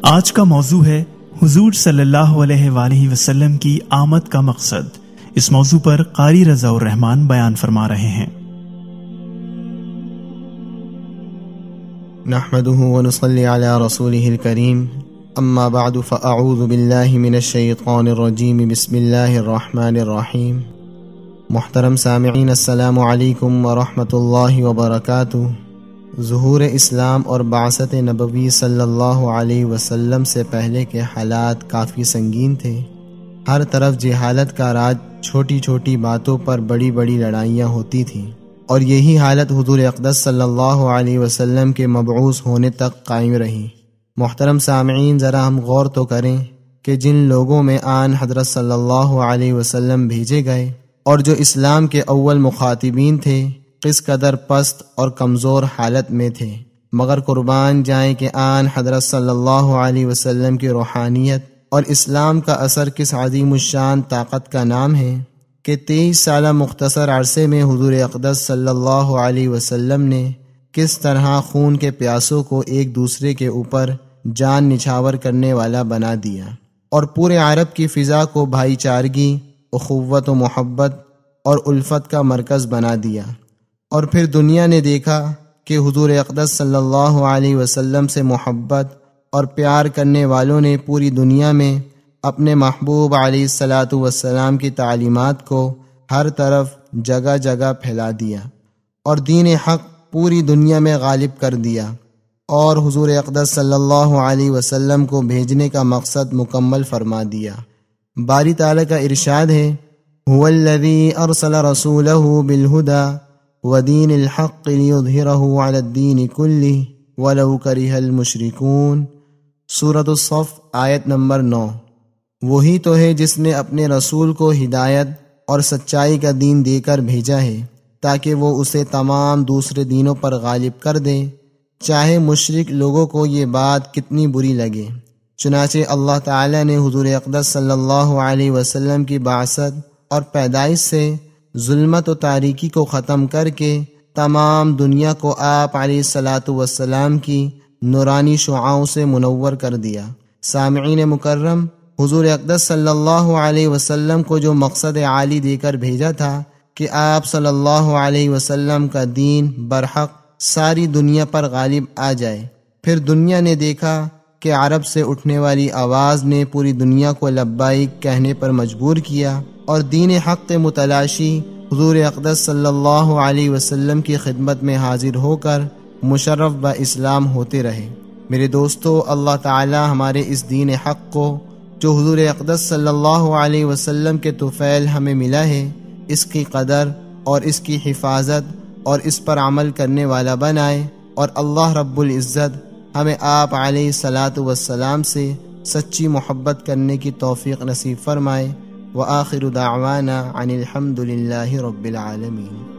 آج کا موضوع ہے حضور صلی اللہ علیہ وآلہ وسلم کی آمد کا مقصد۔ اس موضوع پر قاری رضا الرحمن بیان فرما رہے ہیں۔ نحمده ونصلي على رسوله الكريم، اما بعد فاعوذ باللہ من الشیطان الرجیم، بسم اللہ الرحمن الرحیم۔ محترم سامعین، السلام علیکم ورحمۃ اللہ وبرکاتہ۔ ظہور اسلام اور بعثت نبوی صلی اللہ علیہ وسلم سے پہلے کے حالات کافی سنگین تھے۔ ہر طرف جہالت کا راج، چھوٹی چھوٹی باتوں پر بڑی بڑی لڑائیاں ہوتی تھیں، اور یہی حالت حضور اقدس صلی اللہ علیہ وسلم کے مبعوث ہونے تک قائم رہی۔ محترم سامعین، ذرا ہم غور تو کریں کہ جن لوگوں میں آن حضرت صلی اللہ علیہ وسلم بھیجے گئے اور جو اسلام کے اول مخاطبین تھے، کس قدر پست اور کمزور حالت میں تھے، مگر قربان جائیں کہ آن حضرت صلی اللہ علیہ وسلم کی روحانیت اور اسلام کا اثر کس عظیم الشان طاقت کا نام ہے کہ 23 سالہ مختصر عرصے میں حضور اقدس صلی اللہ علیہ وسلم نے کس طرح خون کے پیاسوں کو ایک دوسرے کے اوپر جان نچھاور کرنے والا بنا دیا، اور پورے عرب کی فضا کو بھائی چارگی، اخوت و محبت اور الفت کا مرکز بنا دیا۔ اور پھر دنیا نے دیکھا کہ حضور اقدس صلی اللہ علیہ وسلم سے محبت اور پیار کرنے والوں نے پوری دنیا میں اپنے محبوب علیہ الصلاۃ والسلام کی تعلیمات کو ہر طرف جگہ جگہ پھیلا دیا، اور دین حق پوری دنیا میں غالب کر دیا، اور حضور اقدس صلی اللہ علیہ وسلم کو بھیجنے کا مقصد مکمل فرما دیا۔ باری تعالیٰ کا ارشاد ہے، هو الذی ارسل رسولہ بالہدی ودین الحق لیظہرہ علی الدین کلہ ولو کرہ المشرکون۔ سورۃ الصف آیت نمبر 9۔ وہی تو ہے جس نے اپنے رسول کو ہدایت اور سچائی کا دین دے کر بھیجا ہے تاکہ وہ اسے تمام دوسرے دینوں پر غالب کر دے، چاہے مشرک لوگوں کو یہ بات کتنی بری لگے۔ چنانچہ اللہ تعالی نے حضور اقدس صلی اللہ علیہ وسلم کی بعثت اور پیدائش سے ظلمت و تاریکی کو ختم کر کے تمام دنیا کو آپ علیہ الصلاۃ والسلام کی نورانی شعاعوں سے منور کر دیا۔ سامعین مکرم، حضور اقدس صلی اللہ علیہ وسلم کو جو مقصد عالی دے کر بھیجا تھا کہ آپ صلی اللہ علیہ وسلم کا دین برحق ساری دنیا پر غالب آ جائے، پھر دنیا نے دیکھا کہ عرب سے اٹھنے والی آواز نے پوری دنیا کو لبیک کہنے پر مجبور کیا، اور دین حق متلاشی حضور اقدس صلی اللہ علیہ وسلم کی خدمت میں حاضر ہو کر مشرف با اسلام ہوتے رہے۔ میرے دوستو، اللہ تعالی ہمارے اس دین حق کو جو حضور اقدس صلی اللہ علیہ وسلم کے طفیل ہمیں ملا ہے، اس کی قدر اور اس کی حفاظت اور اس پر عمل کرنے والا بنائے، اور اللہ رب العزت ہمیں آپ علیہ الصلاۃ والسلام سے سچی محبت کرنے کی توفیق نصیب فرمائے۔ وآخر دعوانا عن الحمد للہ رب العالمین۔